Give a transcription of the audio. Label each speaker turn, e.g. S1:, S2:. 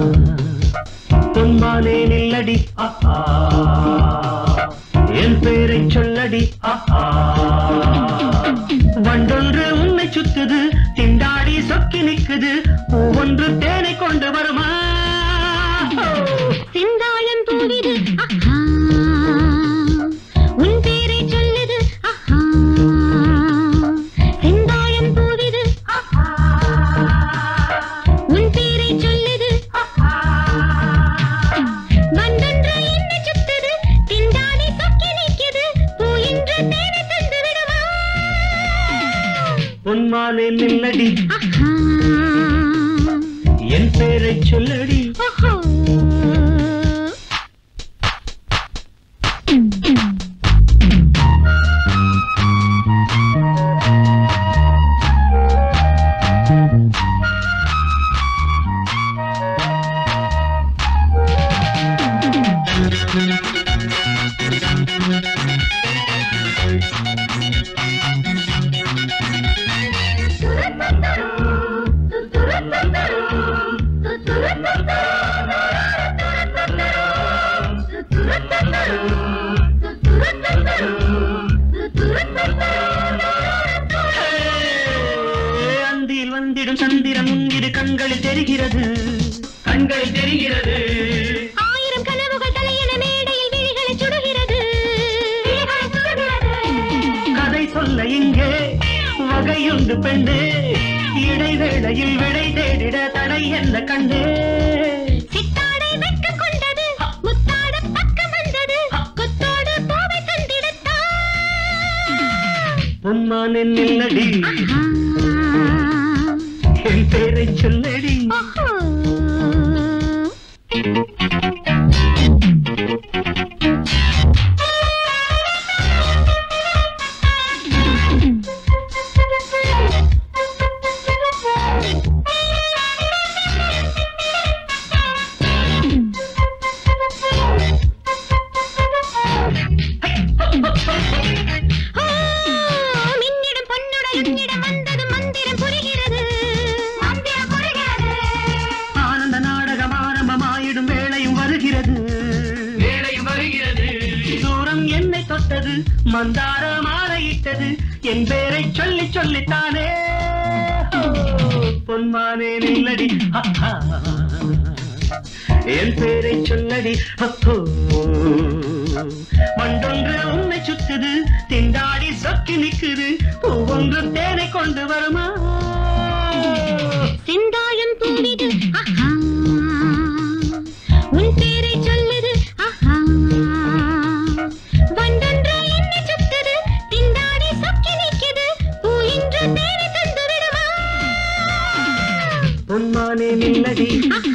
S1: பொன்மானே நில்லடி என் பேரை சொல்லடி வண்டொன்று உன்னை சுத்துது திண்டாடி சொக்கி நிக்குது ஒவ்வொன்று தேனை கொண்டு வருமா
S2: செந்தாழம் பூவிது உன் பேரை சொல்லுது செந்தாழம் பூவிது உன் பேரை சொல்லுது வண்டொன்று என்னை சுத்துது திண்டாடி சொக்கி நிக்குது பூ என்று தேனை தந்து விடுமா
S1: பொன்மானே நில்லடி என் பேரை சொல்லடி அந்தியில் வந்திடும் சந்திரன் இரு கண்களில் தெரிகிறது
S2: ஆயிரம் கனவுகள் தலையென மேடையில் விழிகளை சுடுகிறது
S1: கதை சொல்ல இங்கே வகையுண்டு பெண்ணே இடைவேளையில் விடை தேடிட தடை என்ன கண்டே
S2: சித்தாடை வெட்க கொண்டது முத்தாட பக்கம் வந்தது கொத்தோடு பூவை தந்திடத்தான்
S1: பொன்மானே நில்லடி என் பேரை சொல்லடி
S2: மின்னிடம் பொன்னுடல் உன்னிடம் வந்தது மந்திரம் புரிகிறது
S1: ஆனந்த நாடகம் ஆரம்பமாயிடும் வேளையும் வருகிறது தூரம் என்னை தொட்டது மந்தார மாலையிட்டது என் பேரை சொல்லி சொல்லித்தானே பொன்மானே நில்லடி என் பேரை சொல்லடி மண்டொன்று உன்னை சுத்துது திண்டாடி சொக்கி நிக்குது ஒவ்வொன்று தேனை கொண்டு வருமா
S2: செந்தாழம் பூவிது உன் பேரை சொல்லுது வண்டொன்று என்னை சுத்துது திண்டாடி சொக்கி நிக்குது பூ இன்று தேனை தந்து விடுமா
S1: பொன்மானே நில்லடி